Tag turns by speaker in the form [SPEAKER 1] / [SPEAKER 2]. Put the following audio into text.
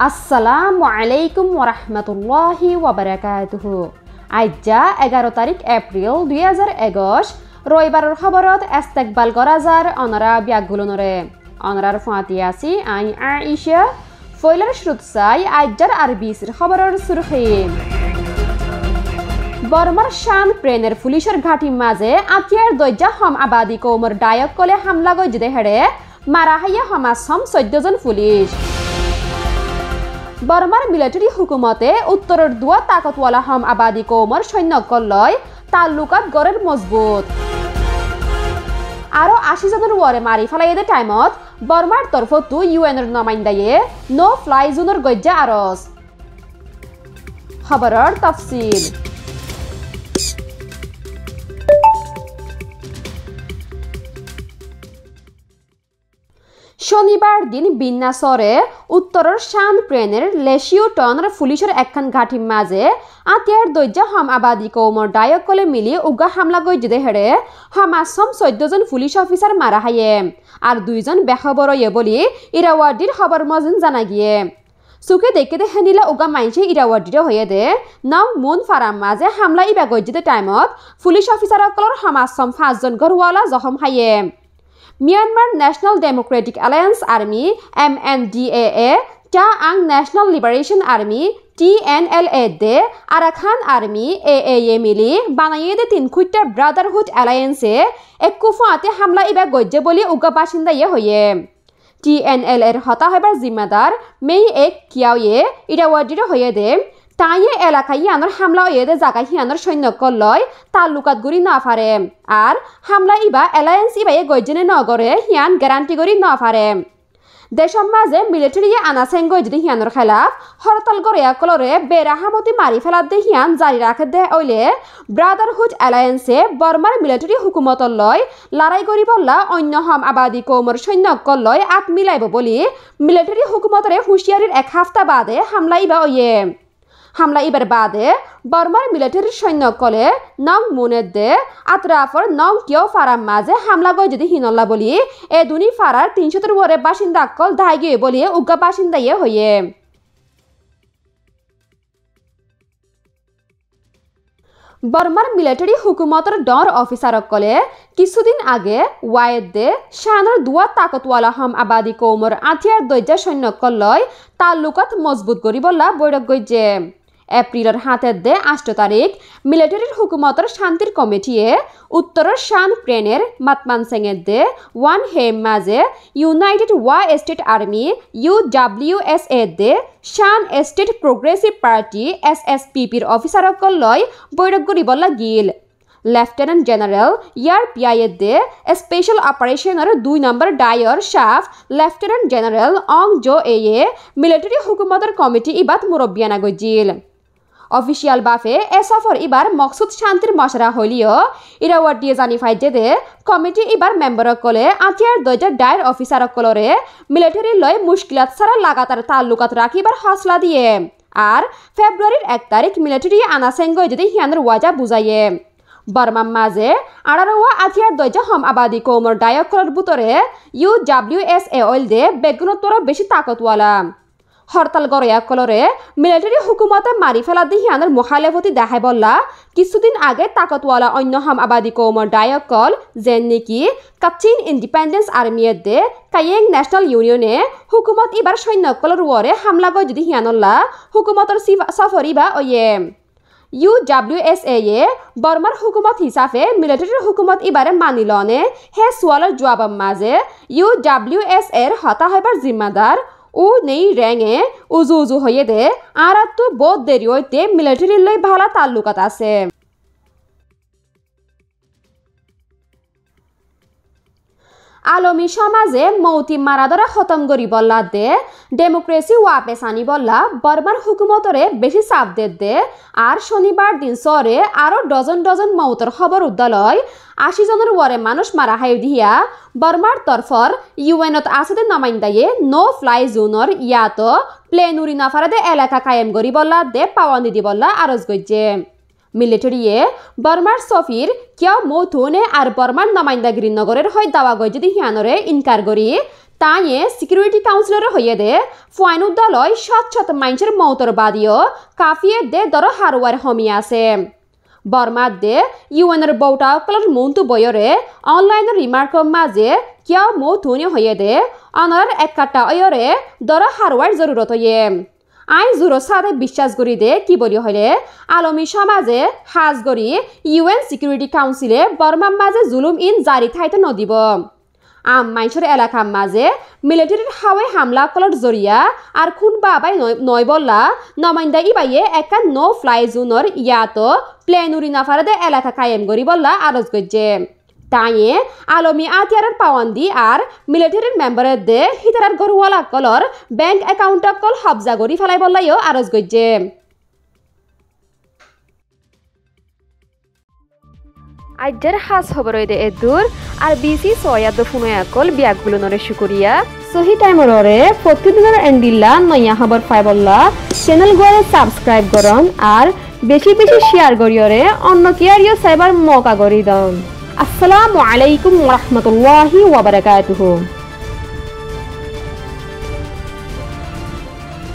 [SPEAKER 1] আসসালামু আলাইকুম ওরহমতুল্লাহি ওয়াবারাকাতুহু। আজ্জা 11 তারিখ এপ্রিল 2021 রবিবারের খবরত ইস্তেকবাল করা যার অনরা বিয়াগুলনরে অনরার ফাঁতি আছি আই আয়েশা ফয়লার শ্রুতসাই আজ্জার আরবিসির খবরের সুরখি। বর্মার শান প্রেনের পুলিশের ঘাটি মাঝে আতিয়ার দৈজা হম আবাদী কৌমর ডায়ক কলে হামলা গজ্জে হেড়ে মারা হাইয়া হমাস হম 14 জন পুলিশ। বর্মার মিলিটারি হুকুমতে উত্তরের দুয়া তাকতওয়ালা হম আবাদী কৌমর সৈন্যকল লয় তাল্লুকাত গড়ের মজবুত। আরো 80 জনের ওয়ারে মারি ফেলাইয়ে টাইমত বর্মার তরফতো ইউএনের নমাইন্দায়ে নো ফ্লাই জোনের গজ্জা আরজ। খবরের তফসিল। শনিবার দিন বিন্যাসরে উত্তরের শান প্রেনের লেশিও টনের পুলিশের একখান ঘাটির মাঝে আতিয়ার দৈজা হম আবাদী কৌমর ডায়ক কলে মিলি উগা হামলা গজ্জে হেড়ে হমাসম 14 জন পুলিশ অফিসার মারা হাইয়ে আর 2 জন বেখবর ইয়ে বলি ইরাওয়ার্ডির খবর মজিন জানা গিয়ে। চুকে দেখে দেখে নিলে উগা মাইনছে ইরাওয়ার্ডিরে হয়ে দে নাও মন ফারাম মাঝে হামলা ইবা গজ্জে টাইমত পুলিশ অফিসারসকলৰ হমাসম 5 জন ঘরওয়ালা জখম হাইয়ে। Myanmar National Democratic Alliance Army MNDAA ta ang National Liberation Army TNLA de Arakan Army AAA মিলি বানাইয়ে দে 3 খুঁটা ব্রাদারহুড অ্যালায়েন্সে এক কুফাতে হামলা ইবা গজ্জে বলি উগা বাসিন্দা ইয়ে হয়ে। TNLA এর হতা হবার জিম্মাদার মেই এক কিয়াওয়ে ইরাওয়ার্ডির হয়ে দে তাইয়ে এলাকায় ইয়ানোর হামলা ইয়েদে জায়গায় হিয়ানোর সৈন্যকল লয় তাল্লুকাত গুড়ি না ফারে আর হামলা ইবা এলায়েন্স ইবাইয়ে গজ্জেনে নগরে হিয়ান গ্যারান্টি করি না ফারে। দেশৰ মাঝে মিলিটারি আনাসেন গজ্জে হিয়ানোর খেলাফ হরতাল করে কলরে বেরাহামতি মারি ফেলাত দে হিয়ান জারি রাখে দে ওইলে ব্রাদারহুড অ্যালায়েন্সে বর্মার মিলিটারি হুকুমতর লয় লড়াই করি বললা অন্য হম আবাদী কৌমর সৈন্যকল লয় আত মিলাইব বলি মিলিটারি হুকুমতরে হুঁশিয়ারির 1 হপ্তা বাদে হামলা ইবা ওয়ে। হামলা ইবার বাদে বর্মার মিলিটারির সৈন্যকলে নং মুনের দে আতরাফর নং কিয় ফারাম মাঝে হামলা গজ্জে হিনল্লা বলি এ দুনি ফারার 300 ওরে বাসিন্দা কল দায় গিয়ে বলি উগা বাসিন্দা ইয়ে হয়ে। বর্মার মিলিটারি হুকুমতর ডর অফিসারসকলে কিছুদিন আগে ওয়াইদ দে শানের দুয়া তাকতওয়ালা হম আবাদী কৌমর আতিয়ার দৈজা সৈন্যকল লয় তাল্লুকাত মজবুত করি বললা বৈঠক গজ্জে। এপ্রিলের 8 তারিখ মিলিটারির হুকুমতর শান্তির কমিটিয়ে উত্তরের শান প্রেনের মাতমানসেঙের দে ওয়ান হেম মাঝে united Wa state army UWSA দে শান স্টেট প্রোগ্রেসিভ পার্টি SSPPর অফিসারসকল লয় বৈঠক করি বললা গিল। লেফটেন্যান্ট জেনারেল PI দে স্পেশাল অপারেশনের 2 নম্বর ডায়র শাফ লেফটেন্যান্ট জেনারেল অং জো এ মিলিটারি হুকুমতের কমিটি ইবাত মুরব্বিয়ানা গজিল। অফিসিয়াল বাফে এ সফর ইবার মকসুদ শান্তির মশরা হইলিও ইরাওয়ার দিয়ে জানি ফাইজে দে কমিটি ইবার মেম্বার কলে আতিয়ার দৈজা ডায়ের অফিসার কলরে মিলিটারি লয় মুশকিলাত সারা লাগাতার তাল্লুকাত রাখিবার হসলা দিয়ে আর ফেব্রুয়ারির 1 তারিখ মিলিটারি আনাসেঙ্গ যদি হিয়ানের ওয়াজা বুঝাইয়ে। বর্মার মাঝে আড়ারোয়া আতিয়ার দৈজা হম আবাদী কৌমর ডায়ক কলর বুতরে UWSA ওইল দে বেগুনোত্তর বেশি তাকতওয়ালা। হরতাল গড়িয়া কলরে মিলিটারি হুকুমতে মারি ফেলা দিয়ে হিয়ানের মুখালেফতি দেখাই বললা কিছুদিন আগে তাকতওয়ালা অন্য হম আবাদী কৌমর ডায়ক কল যেন নাকি কাচিন ইন্ডিপেন্ডেন্স আর্মিয়ের দে কাইয়েং ন্যাশনাল ইউনিয়নে হুকুমত ইবার সৈন্যকলর ওয়ারে হামলা গৈ যদি হিয়ানল্লা হুকুমতর সফর ইবা ওয়ে। UWSA বর্মার হুকুমত হিসাবে মিলিটারির হুকুমত ইবারে মানি লনে হে সোয়ালের জবাব মাঝে UWSA এর হতা হবার জিম্মাদার ও নেই র্যাঙে উজু হয়ে দে আর তো বহুত দেরি হইতে মিলিটারির লই ভালা তাল্লুকাত আছে। আলমী সমাজে মৌতি মারাদরা খতম করি বললা দে ডেমোক্রেসি ওয়াপেস আনি বললা বর্মার হুকুমতরে বেশি চাপ দে আর শনিবার দিন সরে আরো ডজন মৌতর খবর উদ্দালয় 80 জনের ওয়ারে মানুষ মারা হাই দিয়া বর্মার তরফর ইউএনত আছে নমাইন্দায়ে নো ফ্লাই জোনর ইয়াত প্লেন উড়ি না ফারাদে এলাকা কায়েম করি বললা দে পাওয়ানি দি বললা আরজ গজ্জে। মিলিটারিয়ে বর্মার সফির কিয় মৌথুনে আর বর্মার নামাইন্দাগিরি নগরের হয় দাওয়া গই যদি হিয়ানরে ইনকার করি তাইয়ে সিকিউরিটি কাউন্সিলর হইয়ে দে ফাইনুদ্দালয় সৎ মাইনসের মৌতর বাদিও কাফিয়ে দে দর হারওয়ার হমি আছে বর্মার দে ইউএনের বউটা কলর মন্তু বয়রে অনলাইনের রিমার্কর মাঝে কিয়া মৌথুনি হইয়ে দে অনার এক কাটা অয়রে দর হারওয়ার জরুরত হইয়ে আই জোর সাথে বিশ্বাস করি দে কি বলি হলে আলমী সমাজে হাজ করি ইউএন সিকিউরিটি কাউন্সিলে বর্মার মাঝে জুলুম ইন জারি থাইতে নদিব মাইনসর এলাকার মাঝে মিলিটারির হাওয়াই হামলা কলর জরিয়া আর খুন বাবাই নয় বললা নমাইন্দা ইবাইয়ে একা নো ফ্লাই জোনর ইয়াতো প্লেন উড়ি নাফারে এলাকা কায়েম করি বললা আরজ গজ্জে তাইয়ে আলমী আতিয়ারের পাওয়ান্দি আর মিলিটারির মেম্বারের দে হিতারার গরুয়ালা কলর ব্যাংক অ্যাকাউন্ট কল হবজা করি ফেলাই বললাইও আরজ গজ্জে আজ্জার হাস খবর দে এদুর RBC সয়াদ ফুনয়াকল বিয়াকগুলো নরে শুকরিয়া সহি টাইমরে প্রতিদিনের এন্ডিল্লা নয়া খবর পাইবল্লা চ্যানেল গোরে সাবস্ক্রাইব করন আর বেশি বেশি শেয়ার করিয়রে অন্য কিয়ারিও সাইবার মৌকা করি দন আসসালামু আলাইকুম ওয়া রাহমাতুল্লাহি ওয়া বারাকাতুহু।